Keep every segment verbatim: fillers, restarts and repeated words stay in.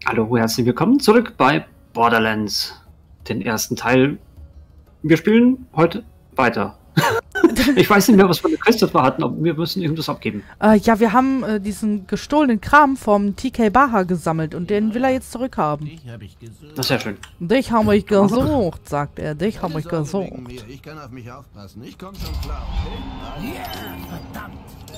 Hallo, herzlich willkommen zurück bei Borderlands, den ersten Teil. Wir spielen heute weiter. Ich weiß nicht mehr, was wir eine Quest etwa hatten, aber wir müssen irgendwas abgeben. Äh, ja, wir haben äh, diesen gestohlenen Kram vom T K Baha gesammelt und den will er jetzt zurückhaben. Das ist ja schön. Dich habe ich gesucht, sagt er. Dich habe ich gesucht. Ich kann auf mich aufpassen. Ich komme schon klar, okay? Ja, verdammt.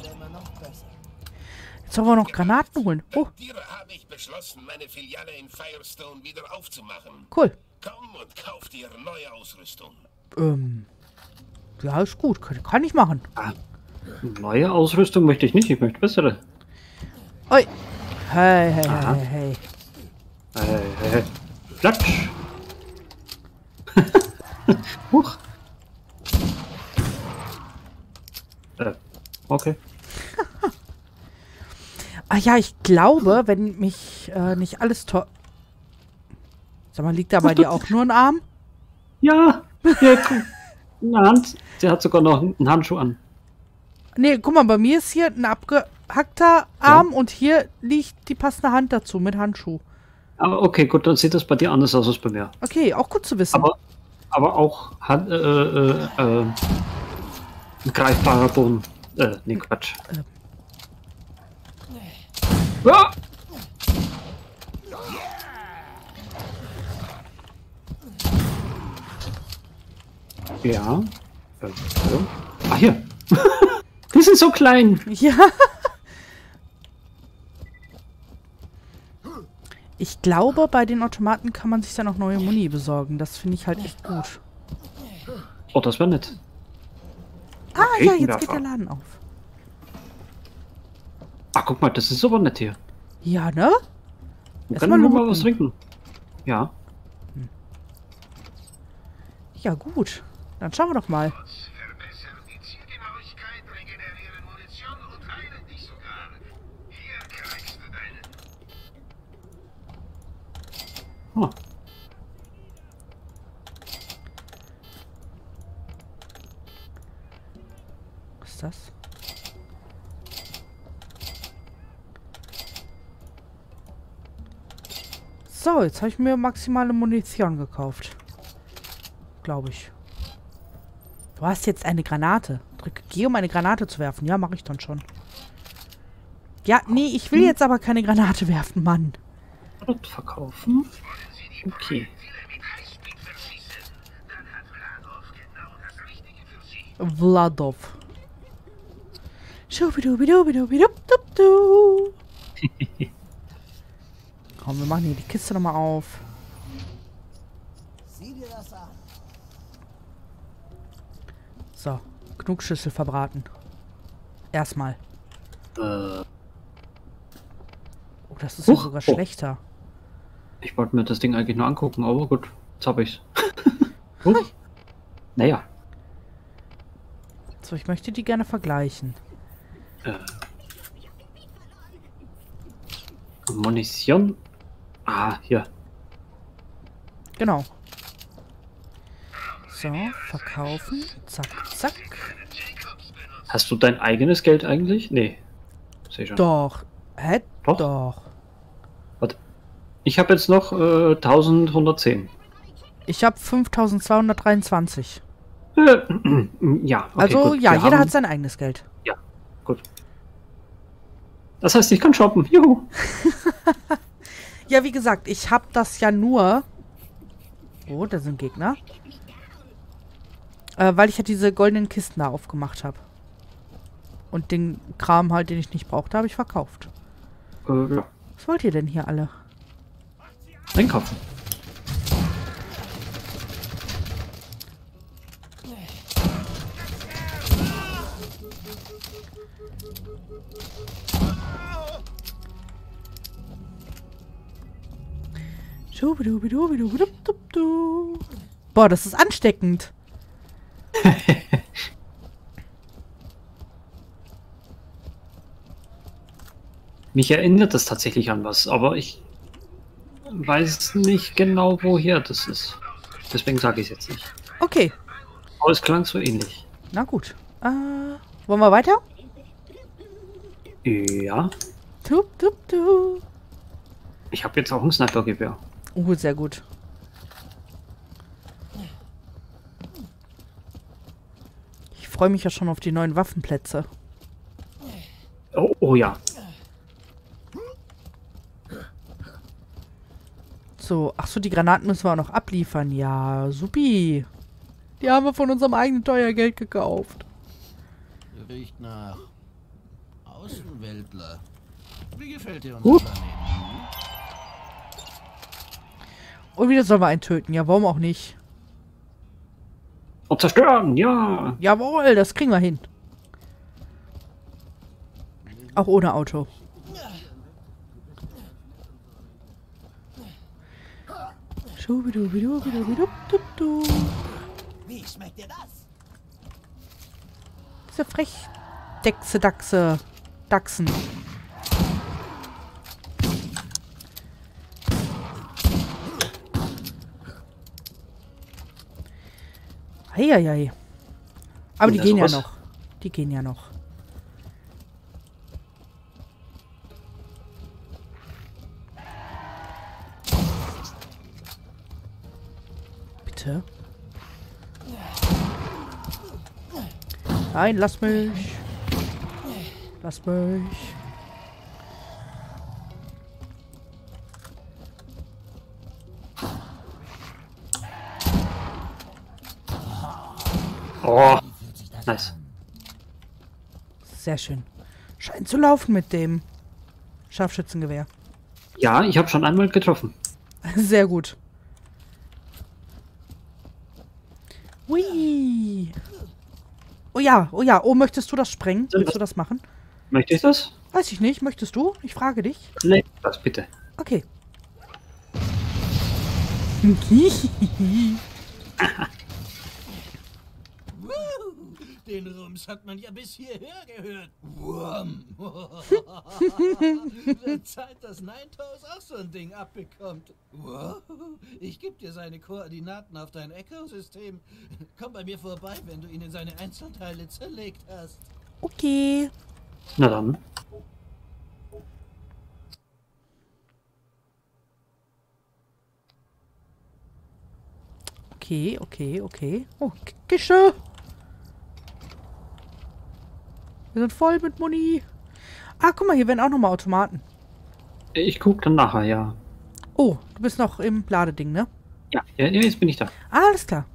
Jetzt sollen wir noch Granaten holen. Oh, habe ich beschlossen, meine Filiale in Firestone wieder aufzumachen. cool. Komm und kauf dir neue Ausrüstung. Ähm, ja, ist gut. Kann, kann ich machen. Ah, neue Ausrüstung möchte ich nicht, ich möchte bessere. Oi. Hey, hey, Aha. hey, hey. Äh, äh, Platsch. Huch. Äh, okay. Ah ja, ich glaube, wenn mich äh, nicht alles to... Sag mal, liegt da bei dir auch nur ein Arm? Ja, hier, guck. Eine Hand. Sie hat sogar noch einen Handschuh an. Nee, guck mal, bei mir ist hier ein abgehackter Arm und hier liegt die passende Hand dazu mit Handschuh. Aber okay, gut, dann sieht das bei dir anders aus als bei mir. Okay, auch gut zu wissen. Aber, aber auch Hand, äh, äh, äh, ein greifbarer Boden. Äh, nee, Quatsch. Äh. Ah! Ja. Äh, so. Ah, hier. Die sind so klein. Ja. Ich glaube, bei den Automaten kann man sich dann auch neue Muni besorgen. Das finde ich halt echt gut. Oh, das wäre nett. Ah, ja, jetzt geht Raketenwerfer. der Laden auf. Ach, guck mal, das ist aber nett hier. Ja, ne? Wir Erst können mal nur mal looten. was trinken. Ja. Ja, gut. Dann schauen wir doch mal. Verbessern die Zielgenauigkeit, regenerieren Munition und heilen dich sogar. Hier kriegst du deinen. Oh. Was ist das? So, jetzt habe ich mir maximale Munition gekauft. Glaube ich. Du hast jetzt eine Granate. Drücke G, um eine Granate zu werfen. Ja, mache ich dann schon. Ja, nee, ich will jetzt aber keine Granate werfen, Mann. Produkt verkaufen. Okay. Vladov. Schubidubidubidubidubidubidu. Komm, wir machen hier die Kiste nochmal auf. Sieh dir das an. So, genug Schüssel verbraten. Erstmal. Äh, Oh, das ist ja Huch. sogar Oh. schlechter. ich wollte mir das Ding eigentlich nur angucken, aber gut, jetzt hab ich's. Huch. Naja. So, ich möchte die gerne vergleichen. Äh. Munition. Ah, hier. Genau. So, verkaufen. Zack, zack. Hast du dein eigenes Geld eigentlich? Nee. Seh schon. Doch. Hä? Doch? Doch. Warte. Ich habe jetzt noch äh, eintausendeinhundertzehn. Ich habe fünftausendzweihundertdreiundzwanzig. Äh, ja, okay, Also, gut. ja, Wir jeder haben- hat sein eigenes Geld. Ja, gut. Das heißt, ich kann shoppen. Juhu. Ja, wie gesagt, ich habe das ja nur... Oh, da sind Gegner. Äh, weil ich ja diese goldenen Kisten da aufgemacht habe. Und den Kram halt, den ich nicht brauchte, habe ich verkauft. Äh, ja. Was wollt ihr denn hier alle? Einkaufen. Schubidubidubidubidubidu. Boah, das ist ansteckend. Mich erinnert das tatsächlich an was, aber ich weiß nicht genau, woher das ist. Deswegen sage ich es jetzt nicht. Okay, Aber es klang so ähnlich. na gut. Äh, wollen wir weiter? Ja. Tup, tup, tup. Ich habe jetzt auch ein Snipergewehr. Oh, sehr gut. Ich freue mich ja schon auf die neuen Waffenplätze. Oh, oh ja. So, ach so, die Granaten müssen wir auch noch abliefern. Ja, supi. Die haben wir von unserem eigenen Steuergeld gekauft. Riecht nach Außenweltler. Wie gefällt dir unser Uh. Planet? Und wieder sollen wir einen töten. Ja, warum auch nicht? Und zerstören, ja. Jawohl, das kriegen wir hin. Auch ohne Auto. Schubidubidubidubidubidu. Wie schmeckt dir das? Diese frech. Dechse, Dachse. Dachsen. Heieiei. Aber die Ja, gehen ja sowas. noch. Die gehen ja noch. Bitte? Nein, lass mich. Lass mich. Oh, nice. Sehr schön. Scheint zu laufen mit dem Scharfschützengewehr. Ja, ich habe schon einmal getroffen. Sehr gut. Hui. Oh ja, oh ja. Oh, möchtest du das sprengen? Willst du das machen? Möchte ich das? Weiß ich nicht. Möchtest du? Ich frage dich. Nee, das bitte. Okay. Den Rums hat man ja bis hierher gehört. Wurm. Wird Zeit, dass Ninetales auch so ein Ding abbekommt. Wow. Ich gebe dir seine Koordinaten auf dein Echo-System. Komm bei mir vorbei, wenn du ihn in seine Einzelteile zerlegt hast. Okay. Na dann. Okay, okay, okay. Oh, K- Kische. Wir sind voll mit Muni. Ah, guck mal, hier werden auch nochmal Automaten. Ich gucke dann nachher, ja. Oh, du bist noch im Ladeding, ne? Ja, ja, ja, jetzt bin ich da. Ah, alles klar.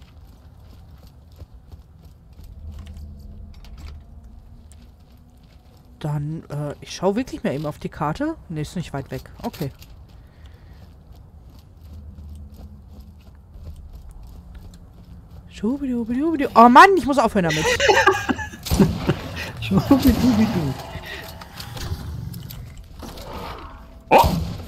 Dann, äh, ich schaue wirklich mal eben auf die Karte. Ne, ist nicht weit weg. Okay. Schubidubidubidu. Oh Mann, ich muss aufhören damit. Schubidubidu. Oh!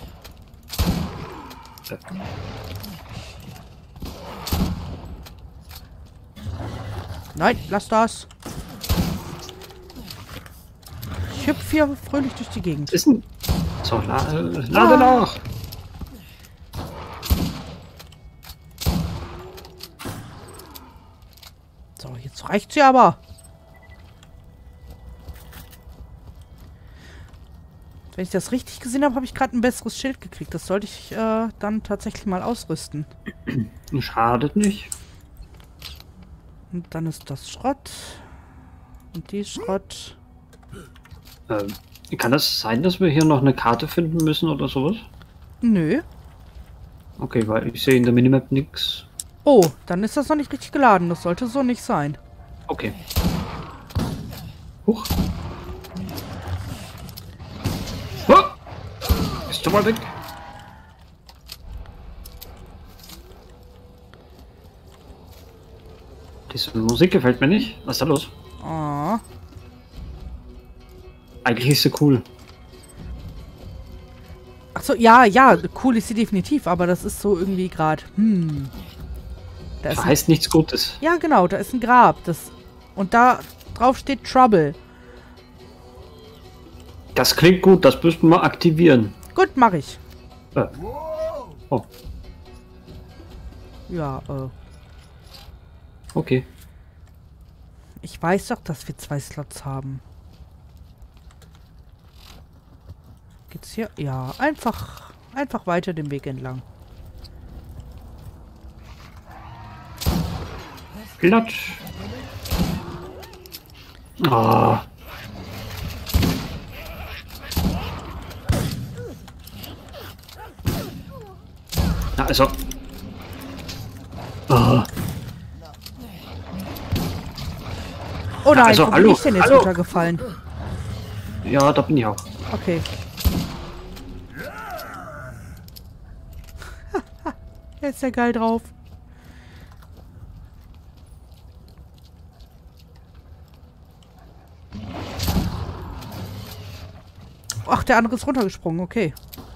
Nein, lass das. Ich hüpfe hier fröhlich durch die Gegend. Ist ein... So, la äh, lade nach. So, jetzt reicht's ja aber. Wenn ich das richtig gesehen habe, habe ich gerade ein besseres Schild gekriegt. Das sollte ich äh, dann tatsächlich mal ausrüsten. Schadet nicht. Und dann ist das Schrott. Und die Schrott. Ähm, kann das sein, dass wir hier noch eine Karte finden müssen oder sowas? Nö. Okay, weil ich sehe in der Minimap nichts. Oh, dann ist das noch nicht richtig geladen. Das sollte so nicht sein. Okay. Huch. Oh! Ist schon mal weg. Diese Musik gefällt mir nicht. Was ist da los? Oh. Eigentlich ist sie cool. Achso, ja, ja, cool ist sie definitiv, aber das ist so irgendwie gerade. Hm. Da ist ein, Heißt nichts Gutes. ja, genau, da ist ein Grab. Das, und da drauf steht Trouble. Das klingt gut, das müssten wir aktivieren. Gut, mache ich. Äh. Oh, Ja, äh. okay. Ich weiß doch, dass wir zwei Slots haben. Geht's hier? Ja, einfach Einfach weiter den Weg entlang. Klatsch. Oh. Na, also. Oh. Oh nein, also, wo hallo, bin ich denn jetzt hallo. runtergefallen? Ja, da bin ich auch. Okay. Er ist ja geil drauf. Ach, der andere ist runtergesprungen, okay.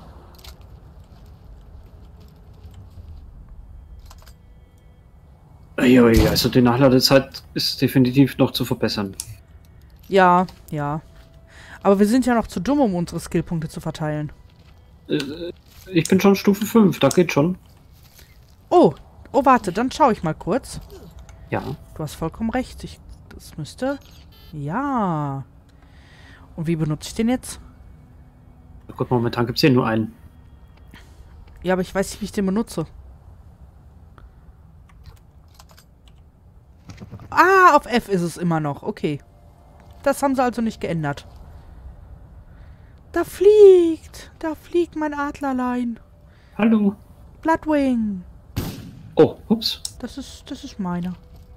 Uiui, also die Nachladezeit ist definitiv noch zu verbessern. Ja, ja. Aber wir sind ja noch zu dumm, um unsere Skillpunkte zu verteilen. Äh, Ich bin schon Stufe fünf, da geht schon. Oh, oh, warte, dann schaue ich mal kurz. Ja. Du hast vollkommen recht. Ich, das müsste... Ja. Und wie benutze ich den jetzt? Gut, momentan gibt es hier nur einen. Ja, aber ich weiß nicht, wie ich den benutze. Ah, auf F ist es immer noch. Okay. Das haben sie also nicht geändert. Da fliegt. Da fliegt mein Adlerlein. Hallo. Bloodwing. Oh, ups. Das ist, das ist meiner.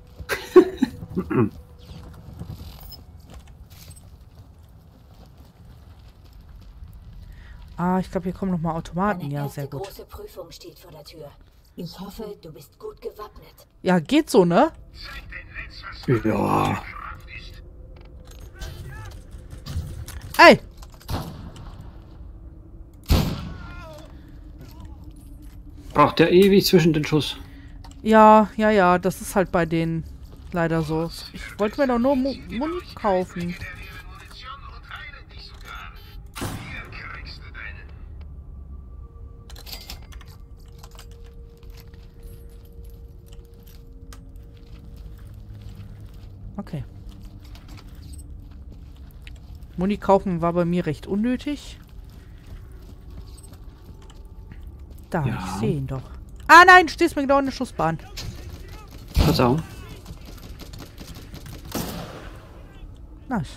Ah, ich glaube, hier kommen noch mal Automaten. Deine Ja, erste sehr gut. große Prüfung steht vor der Tür. Ich hoffe, du bist gut gewappnet. Ja, geht so, ne? Zeig dein Netz, was Ja. verraten ist. Ey! Braucht der ewig zwischen den Schuss. Ja, ja, ja, das ist halt bei denen leider so. Ich wollte mir doch nur Mu Muni kaufen. Ihre Munition und heilen dich sogar. Hier kriegst du deine. Okay. Muni kaufen war bei mir recht unnötig. Da, Ja. ich sehe ihn doch. Ah nein, du stehst mir genau in der Schussbahn. Verzeihung. Nice.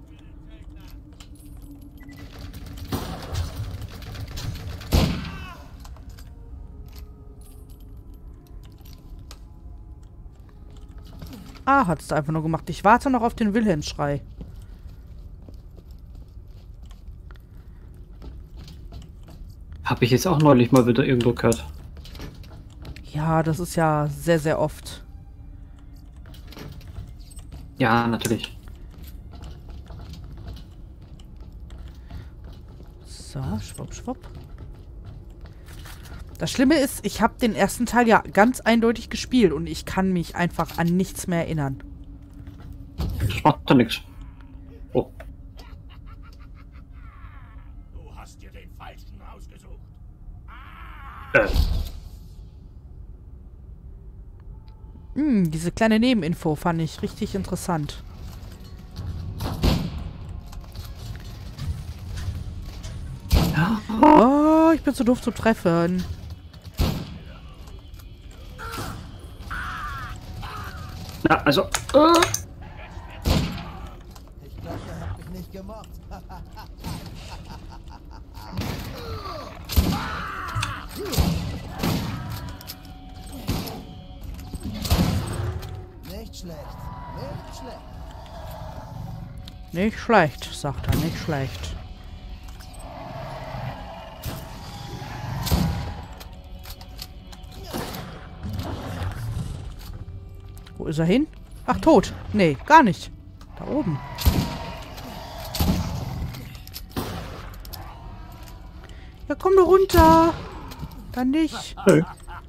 Ah, hat's da einfach nur gemacht. Ich warte noch auf den Wilhelmsschrei. Habe ich jetzt auch neulich mal wieder irgendwo gehört. Ja, das ist ja sehr, sehr oft. Ja, natürlich. So, schwupp, schwupp. Das Schlimme ist, ich habe den ersten Teil ja ganz eindeutig gespielt und ich kann mich einfach an nichts mehr erinnern. Das macht doch nichts. Oh. Du hast dir den falschen ausgesucht. Äh. Hm, diese kleine Nebeninfo fand ich richtig interessant. Ja. Oh, ich bin zu doof zu treffen. Na, also. Äh. Ich glaube, er hat mich nicht gemocht. Nicht schlecht. Nicht schlecht. Nicht schlecht, sagt er, nicht schlecht. Wo ist er hin? Ach, tot. Nee, gar nicht. Da oben. Ja, komm doch runter. Dann nicht. Nö.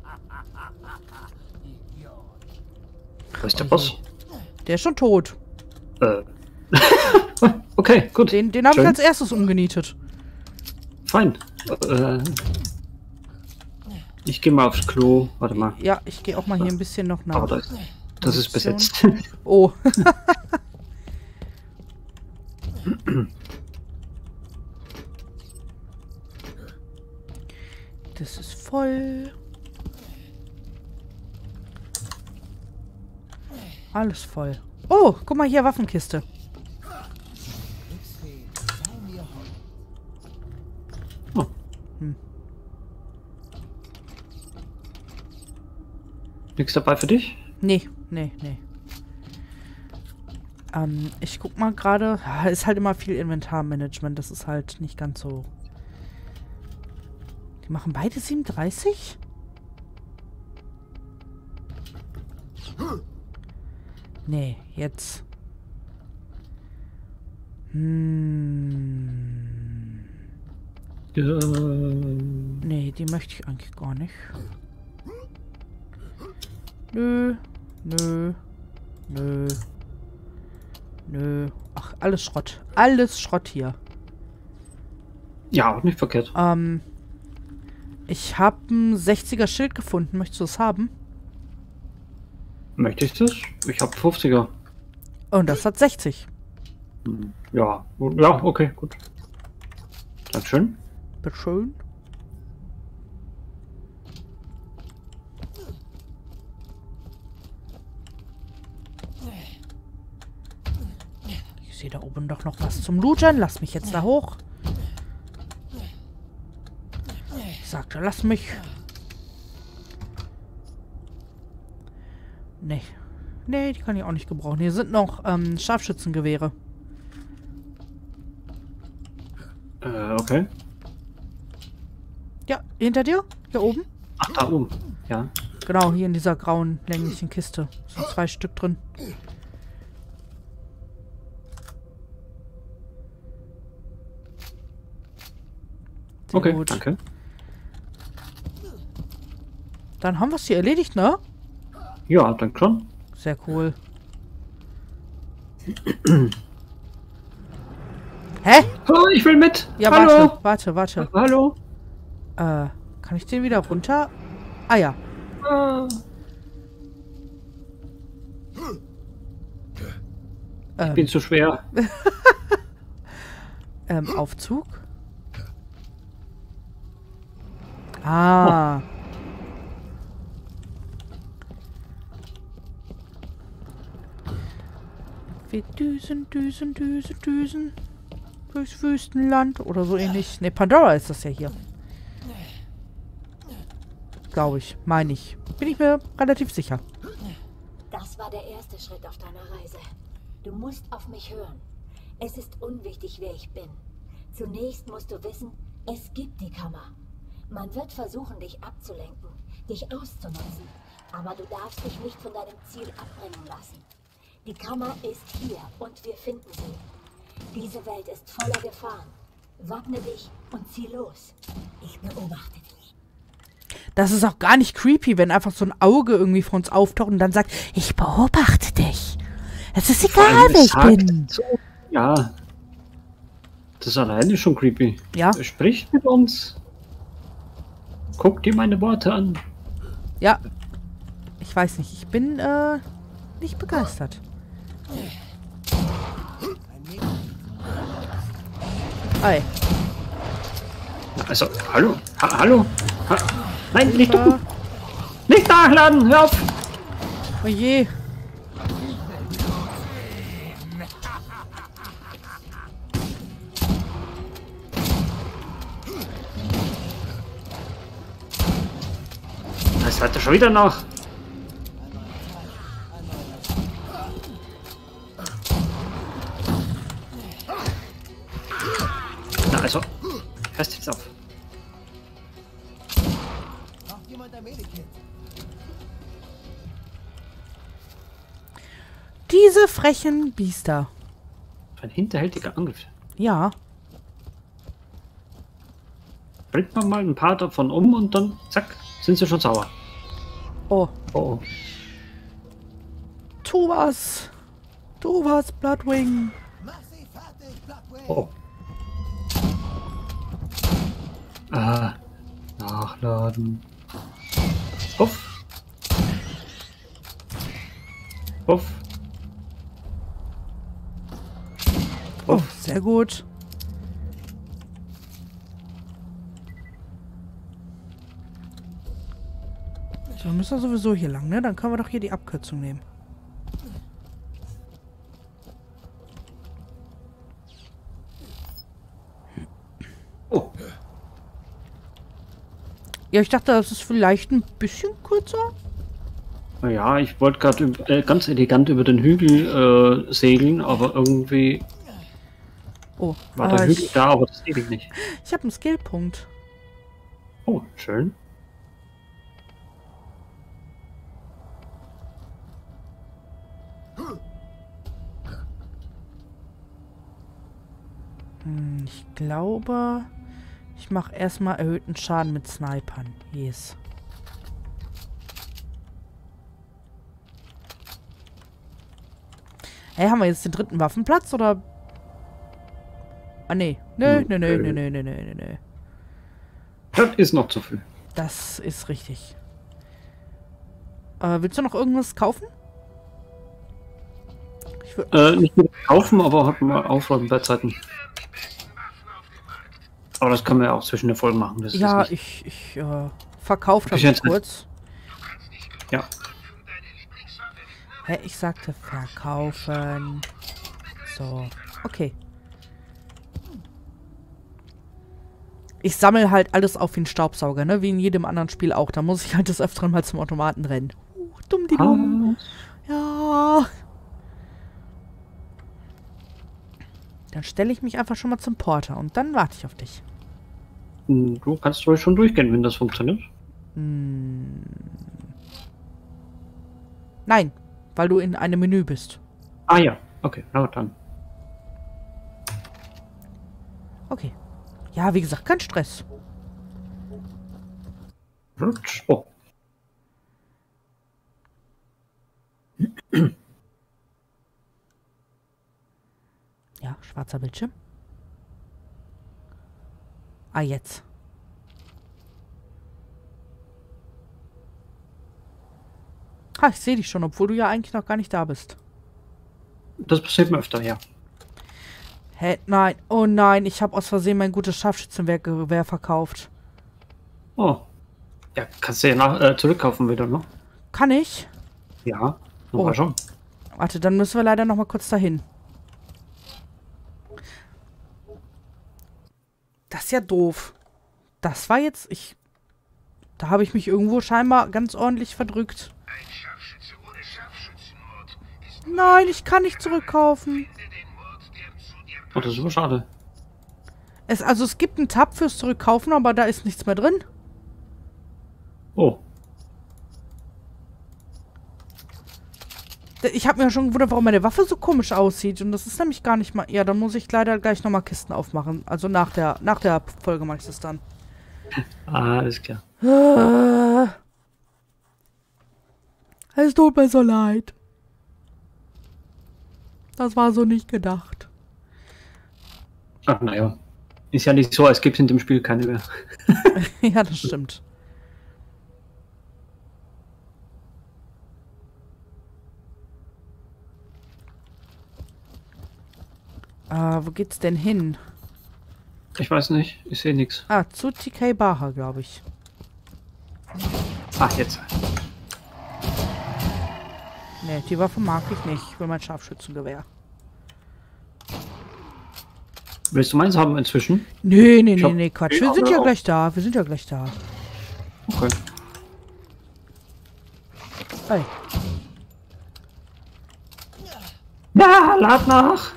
Wo ist der Boss? Der ist schon tot. Äh. Okay, gut. Den, den habe ich Schön. als erstes umgenietet. Fein. Äh. Ich gehe mal aufs Klo. Warte mal. Ja, ich gehe auch mal hier ein bisschen noch nach. Aber das, das ist besetzt. Oh. Das ist voll. Alles voll. Oh, guck mal hier, Waffenkiste. Oh. Hm. Nichts dabei für dich? Nee, nee, nee. Ähm, ich guck mal gerade. Ist halt immer viel Inventarmanagement. Das ist halt nicht ganz so. Die machen beide siebenunddreißig? Nee, jetzt. Hm. Ja. Nee, die möchte ich eigentlich gar nicht. Nö. Nö. Nö. Nö. Ach, alles Schrott. Alles Schrott hier. Ja, auch nicht verkehrt. Ähm. Ich habe ein sechziger Schild gefunden. Möchtest du es haben? Möchte ich das? Ich habe fünfziger. Und das hat sechzig. Hm, Ja, ja, okay, gut. Dankeschön. Bitteschön. Ich sehe da oben doch noch was zum Looten. Lass mich jetzt da hoch. Ich sagte, lass mich. Nee. Nee, die kann ich auch nicht gebrauchen. Hier sind noch ähm, Scharfschützengewehre. Äh, okay. Ja, hinter dir? Hier oben? Ach, da oben. Ja. Genau, hier in dieser grauen, länglichen Kiste. Sind zwei Stück drin. Sehr Okay, gut. danke. Dann haben wir es hier erledigt, ne? Ja, danke schon. Sehr cool. Hä? Oh, ich will mit. Ja, Hallo. warte, warte, warte. Hallo. Äh, kann ich den wieder runter? Ah ja. Ah. Ich Ähm, bin zu schwer. ähm, Aufzug? Ah. Wir düsen, düsen, düsen, düsen. Durchs Wüstenland oder so ähnlich. Ne, Pandora ist das ja hier. Glaube ich. Meine ich. Bin ich mir relativ sicher. Das war der erste Schritt auf deiner Reise. Du musst auf mich hören. Es ist unwichtig, wer ich bin. Zunächst musst du wissen, es gibt die Kammer. Man wird versuchen, dich abzulenken, dich auszunutzen. Aber du darfst dich nicht von deinem Ziel abbringen lassen. Die Kammer ist hier und wir finden sie. Diese Welt ist voller Gefahren. Wappne dich und zieh los. Ich beobachte dich. Das ist auch gar nicht creepy, wenn einfach so ein Auge irgendwie vor uns auftaucht und dann sagt, ich beobachte dich. Es ist Vor egal, allem, wer es ich sagt bin. So, ja. Das alleine ist schon creepy. Ja. Er spricht mit uns. Guck dir meine Worte an. Ja. Ich weiß nicht, ich bin äh, nicht begeistert. Ei. Also, hallo? Ha hallo? Ha Nein, nicht Äh, du! Nicht nachladen! Hör auf! oh je. Das hat er schon wieder noch. Na also, hörst jetzt auf. Braucht jemand ein Medikit? Diese frechen Biester. Ein hinterhältiger Angriff. Ja. Bringt man mal ein paar davon um und dann, zack, sind sie schon sauer. Oh. Oh, oh. Tu was. Tu was, Bloodwing. Mach sie fertig, Blackwing! Oh. Ah, nachladen. Uff. Uff. Oh, sehr gut. So, wir müssen wir sowieso hier lang, ne? Dann können wir doch hier die Abkürzung nehmen. Oh. Ja, ich dachte, das ist vielleicht ein bisschen kürzer. Naja, ich wollte gerade äh, ganz elegant über den Hügel äh, segeln, aber irgendwie Oh, war der aber Hügel ich, da, aber das Segel nicht. ich habe einen Skillpunkt. Oh, schön. Hm, ich glaube, ich mache erstmal erhöhten Schaden mit Snipern. Yes. Hey, haben wir jetzt den dritten Waffenplatz oder? Ah, nee. Nö, nö, nö, nö, nö, nö, nö, nö. Das ist noch zu viel. Das ist richtig. Äh, willst du noch irgendwas kaufen? Ich will Äh, nicht wieder kaufen, aber hat mal aufräumen bei Zeiten. Aber das können wir ja auch zwischen den Folgen machen. Das ja, ist nicht... ich, ich, äh, verkauft Ich habe ich jetzt- kurz. Ja. Hä, ich sagte verkaufen. So, okay. Ich sammle halt alles auf wie ein Staubsauger, ne? Wie in jedem anderen Spiel auch. Da muss ich halt des Öfteren mal zum Automaten rennen. Uh, dumm die dumm. Ja. Dann stelle ich mich einfach schon mal zum Porter und dann warte ich auf dich. Du kannst ruhig schon durchgehen, wenn das funktioniert. Hm. Nein, weil du in einem Menü bist. Ah ja, okay, na dann. Okay. Ja, wie gesagt, kein Stress. Rutsch. Oh. Ja, schwarzer Bildschirm. Ah, jetzt. Ha, ich sehe dich schon, obwohl du ja eigentlich noch gar nicht da bist. Das passiert mir öfter, ja. Hä? Nein. Oh nein, ich habe aus Versehen mein gutes Scharfschützengewehr verkauft. Oh. Ja, kannst du ja nach, äh, zurückkaufen wieder, ne? Kann ich? Ja, Oh. war schon. Warte, dann müssen wir leider noch mal kurz dahin. Das ist ja doof. Das war jetzt... Ich... Da habe ich mich irgendwo scheinbar ganz ordentlich verdrückt. Ein Scharfschütze ohne Scharfschützenmord ist Nein, ich kann nicht zurückkaufen. den Mord, der zu dir Oh, das ist aber schade. Es, also es gibt einen Tab fürs Zurückkaufen, aber da ist nichts mehr drin. Oh. Ich habe mir ja schon gewundert, warum meine Waffe so komisch aussieht. Und das ist nämlich gar nicht mal... Ja, dann muss ich leider gleich nochmal Kisten aufmachen. Also nach der, nach der Folge mache ich das dann. Ah, alles klar. Ah. Es tut mir so leid. Das war so nicht gedacht. Ach, naja. Ist ja nicht so, als gibt es in dem Spiel keine mehr. Ja, das stimmt. Ah, wo geht's denn hin? Ich weiß nicht, ich sehe nichts. Ah, zu T K Baha, glaube ich. Ach, jetzt. Ne, die Waffe mag ich nicht. Ich will mein Scharfschützengewehr. Willst du meins haben inzwischen? Nee, nee, Ich nee, hab- nee, Quatsch. ich Wir hab sind mir ja auch- gleich da. Wir sind ja gleich da. Okay. Ey. Ja, lad nach!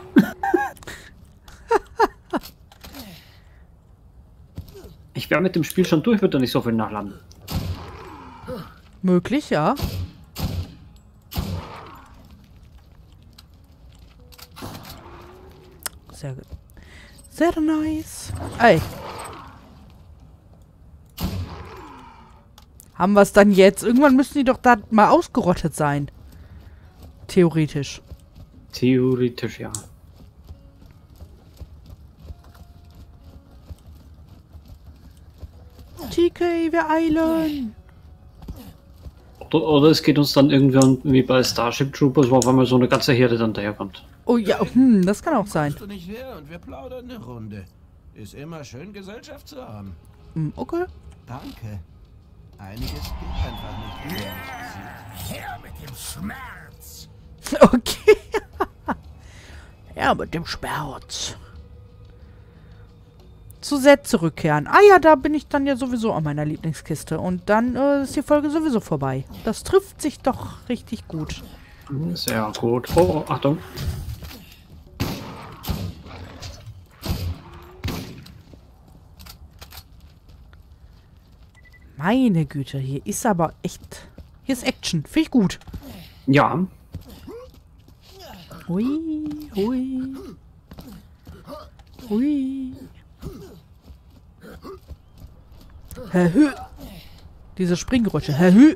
Ich wäre mit dem Spiel schon durch, würde nicht so viel nachladen. Möglich, ja. Sehr gut. Sehr nice. Ey. Haben wir es dann jetzt? Irgendwann müssen die doch da mal ausgerottet sein. Theoretisch. Theoretisch, ja. T K, wir eilen. Oder, oder es geht uns dann irgendwann wie bei Starship Troopers, wo auf einmal so eine ganze Herde dann daherkommt. Oh ja, hm, das kann auch sein. Kommst du nicht her und wir plaudern eine Runde. Ist immer schön, Gesellschaft zu haben. Hm, okay. Danke. Einiges geht einfach nicht, wie man es sieht. Her mit dem Schmerz! Okay. Ja, mit dem Schmerz. Zu Set zurückkehren. Ah ja, da bin ich dann ja sowieso an meiner Lieblingskiste. Und dann äh, ist die Folge sowieso vorbei. Das trifft sich doch richtig gut. Sehr gut. Oh, Achtung. Meine Güte, hier ist aber echt... Hier ist Action. Finde ich gut. Ja. Hui, hui. Hui. Herr Hü. Diese Springgeräusche. Herr Hü.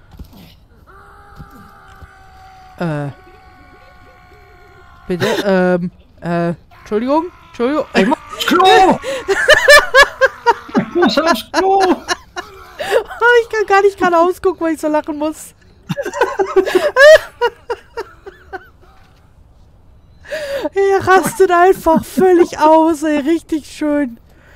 Äh. Bitte, ähm, äh, Entschuldigung, Entschuldigung. Ich muss aufs Klo! Ich muss aufs Klo! Ich kann gar nicht gerade ausgucken, weil ich so lachen muss. Er rastet einfach völlig aus, ey. Richtig schön.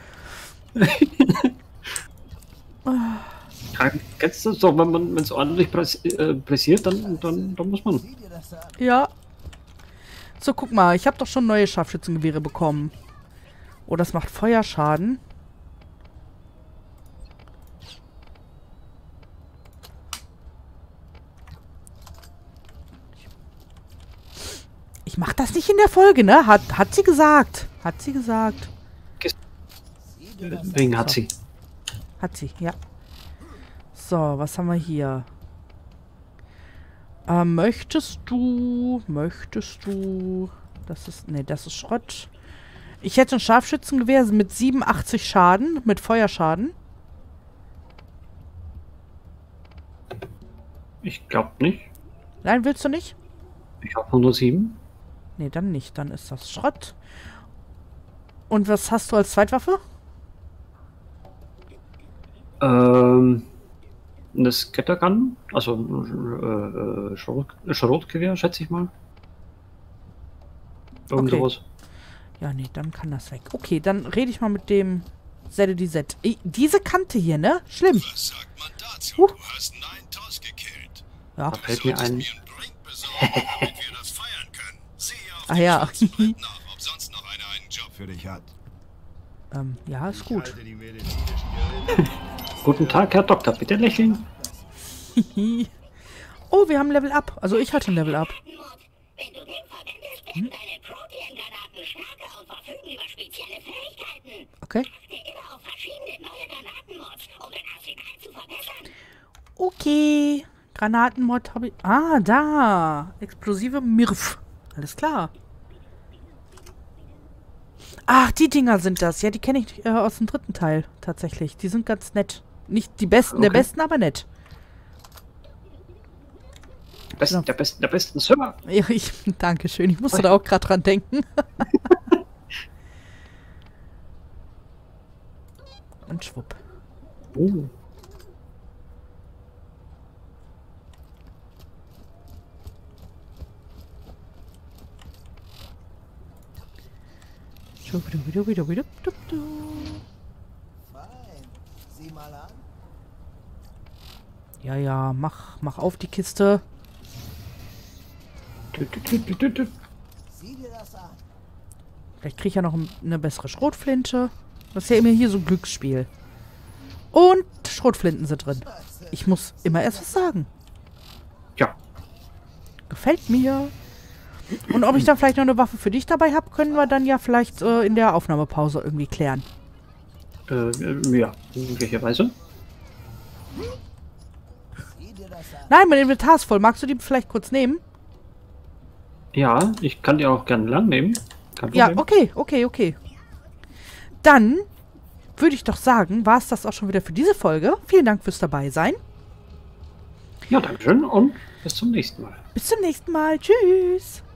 Ja, kennst du das doch, wenn man es ordentlich press, äh, pressiert, dann, dann, dann muss man. Sieh dir das an. Ja. So, guck mal. Ich habe doch schon neue Scharfschützengewehre bekommen. Oh, das macht Feuerschaden. Ich mach das nicht in der Folge, ne? Hat, hat sie gesagt. Hat sie gesagt. Deswegen hat sie. Hat sie, ja. So, was haben wir hier? Ähm, möchtest du... Möchtest du... Das ist... Ne, das ist Schrott. Ich hätte ein Scharfschützengewehr mit siebenundachtzig Schaden. Mit Feuerschaden. Ich glaube nicht. Nein, willst du nicht? Ich habe hundertsieben. Ne, dann nicht. Dann ist das Schrott. Und was hast du als Zweitwaffe? Ähm... Eine Scattergun, also äh, äh, Schrot, Schrotgewehr, schätze ich mal. Irgend Okay. sowas. Ja, nee, dann kann das weg. Okay, dann rede ich mal mit dem Zeddy Z. Ey, diese Kante hier, ne? Schlimm. Was sagt man dazu? Huh. Du hast neun Toss gekillt. Ja. Da fällt mir ein. Mir einen Drink besorgen, damit wir das feiern können. Sehe auf Ah den ja. schwarzen Brett nach, ob sonst noch einer einen Job für dich hat. ähm, ja, ist gut. Halte die medizinischen Geräte. Guten Tag, Herr Doktor, bitte lächeln. Oh, wir haben Level Up. Also ich hatte ein Level Up. Wenn du den verwendest, werden deine Protein-Granaten stärker und verfügen über spezielle Fähigkeiten. Okay. Achte immer auf verschiedene neue Granatenmods, um dein Arsenal zu verbessern. Okay. Granatenmod habe ich... Ah, da. Explosive Mirf. Alles klar. Ach, die Dinger sind das. Ja, die kenne ich äh, aus dem dritten Teil tatsächlich. Die sind ganz nett. Nicht die besten der Okay. besten, aber nett. Der besten, der besten, der besten Server. Ja, ich, Dankeschön. Ich musste da auch gerade dran denken. Und schwupp. Oh. Schubidubidubidubidubidu. Fein. Sieh mal an. Ja, ja, mach, mach auf die Kiste. Tü, tü, tü, tü, tü, tü. Sieh dir das an. Vielleicht kriege ich ja noch eine bessere Schrotflinte. Das ist ja immer hier so ein Glücksspiel. Und Schrotflinten sind drin. Ich muss immer erst was sagen. Ja. Gefällt mir. Und ob ich dann vielleicht noch eine Waffe für dich dabei habe, können wir dann ja vielleicht äh, in der Aufnahmepause irgendwie klären. Äh, äh, ja, in welcher Weise? Sieh dir das an. Nein, mein Inventar ist voll. Magst du die vielleicht kurz nehmen? Ja, ich kann die auch gerne lang nehmen. Kein Ja, Problem. okay, okay, okay. Dann würde ich doch sagen, war es das auch schon wieder für diese Folge. Vielen Dank fürs dabei sein. Ja, danke schön und bis zum nächsten Mal. Bis zum nächsten Mal. Tschüss.